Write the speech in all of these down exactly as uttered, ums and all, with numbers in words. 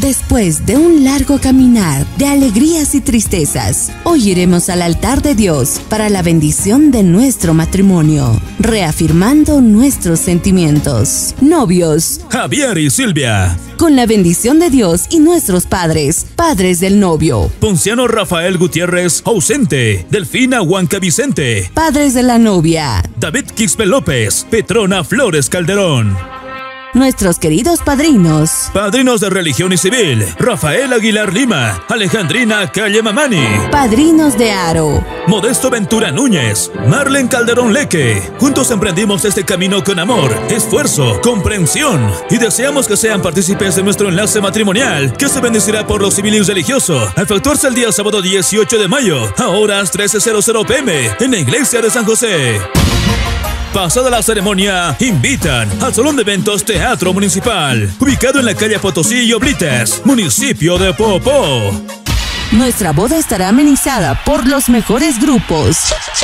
Después de un largo caminar de alegrías y tristezas, hoy iremos al altar de Dios para la bendición de nuestro matrimonio, reafirmando nuestros sentimientos. Novios, Javier y Silvia. Con la bendición de Dios y nuestros padres, padres del novio. Ponciano Rafael Gutiérrez, ausente. Delfina Huanca Vicente. Padres de la novia. David Quispe López, Petrona Flores Calderón. Nuestros queridos padrinos. Padrinos de religión y civil, Rafael Aguilar Lima, Alejandrina Calle Mamani. Padrinos de aro. Modesto Ventura Núñez, Marlen Calderón Leque. Juntos emprendimos este camino con amor, esfuerzo, comprensión y deseamos que sean partícipes de nuestro enlace matrimonial, que se bendecirá por lo civil y religioso, a efectuarse el día sábado dieciocho de mayo, a horas trece p m en la iglesia de San José. Pasada la ceremonia, invitan al Salón de Eventos Teatro Municipal, ubicado en la calle Potosí y Oblites, municipio de Popó. Nuestra boda estará amenizada por los mejores grupos.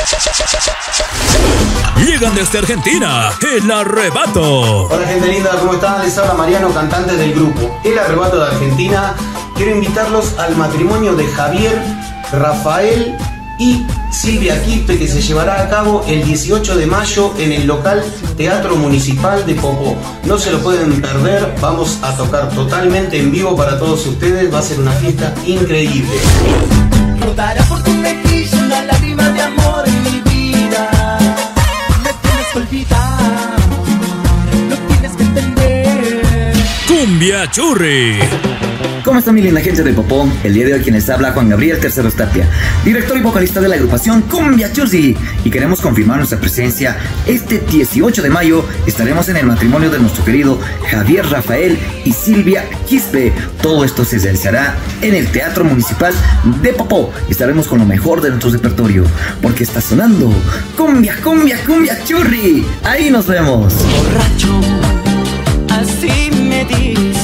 Llegan desde Argentina, El Arrebato. Hola gente linda, ¿cómo están? Les habla Mariano, cantante del grupo El Arrebato de Argentina. Quiero invitarlos al matrimonio de Javier, Rafael y Silvia Quispe, que se llevará a cabo el dieciocho de mayo en el local Teatro Municipal de Popó. No se lo pueden perder, vamos a tocar totalmente en vivo para todos ustedes, va a ser una fiesta increíble. Rodará por tu mejilla una lágrima de amor en mi vida. Me tienes que olvidar, lo tienes que entender. Cumbia Churri. ¿Cómo está mi linda gente de Popó? El día de hoy quien les habla, Juan Gabriel Terceros Tapia, director y vocalista de la agrupación Cumbia Churri, y queremos confirmar nuestra presencia. Este dieciocho de mayo estaremos en el matrimonio de nuestro querido Javier Rafael y Silvia Quispe. Todo esto se realizará en el Teatro Municipal de Popó. Estaremos con lo mejor de nuestro repertorio, porque está sonando Cumbia, Cumbia, Cumbia Churri. Ahí nos vemos. Borracho, así me dice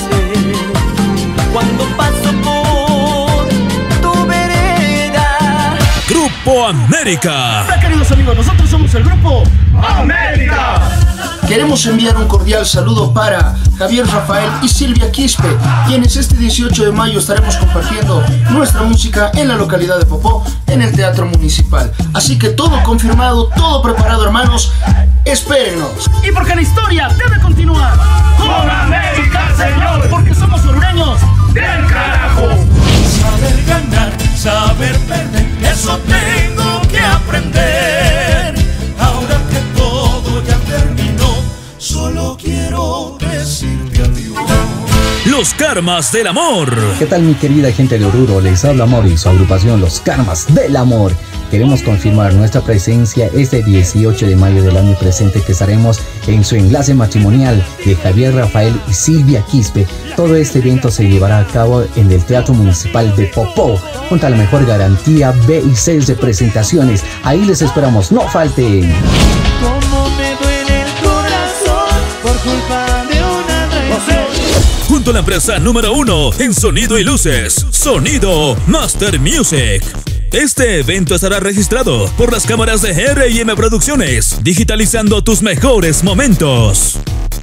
cuando paso por tu vereda. Grupo América. Hola queridos amigos, nosotros somos el Grupo América. Queremos enviar un cordial saludo para Javier Rafael y Silvia Quispe, quienes este dieciocho de mayo estaremos compartiendo nuestra música en la localidad de Popó, en el Teatro Municipal. Así que todo confirmado, todo preparado, hermanos. Espérennos. Y porque la historia debe continuar con América, señor, porque somos orureños del carajo. Saber ganar, saber perder, eso tengo que aprender. Ahora que todo ya terminó, solo quiero decirte adiós. Los Karmas del Amor. ¿Qué tal mi querida gente de Oruro? Les habla Amor y su agrupación Los Karmas del Amor. Queremos confirmar nuestra presencia este dieciocho de mayo del año presente, que estaremos en su enlace matrimonial de Javier Rafael y Silvia Quispe. Todo este evento se llevará a cabo en el Teatro Municipal de Popó, junto a la mejor garantía B y C de presentaciones. Ahí les esperamos, no falten. Cómo me duele el corazón por culpa de una traición. Junto a la empresa número uno en sonido y luces, Sonido Master Music. Este evento estará registrado por las cámaras de R y M Producciones, digitalizando tus mejores momentos.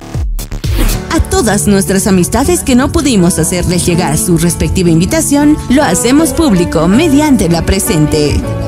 A todas nuestras amistades que no pudimos hacerles llegar su respectiva invitación, lo hacemos público mediante la presente.